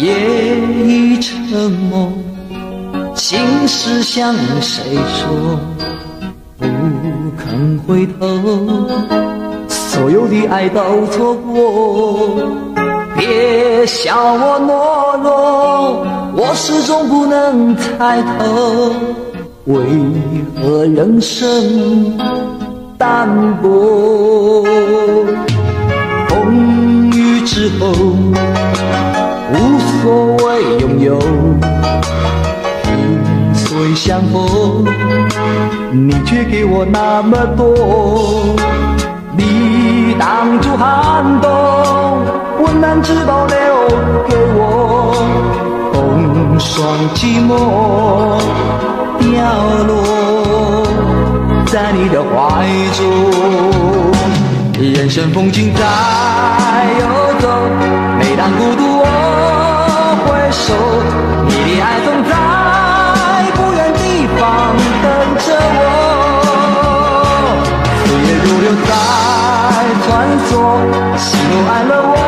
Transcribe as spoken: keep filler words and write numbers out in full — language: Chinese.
夜已沉默，心事向谁说？不肯回头，所有的爱都错过。别笑我懦弱，我始终不能猜透，为何人生淡薄？风雨之后无所谓拥有，萍水相逢，你却给我那么多。你挡住寒冬，温暖只保留给我，风霜寂寞掉落在你的怀中。人生风景在游走，每当孤独我回首，你的爱总在不远地方等着我。岁月如流在穿梭，喜怒哀乐我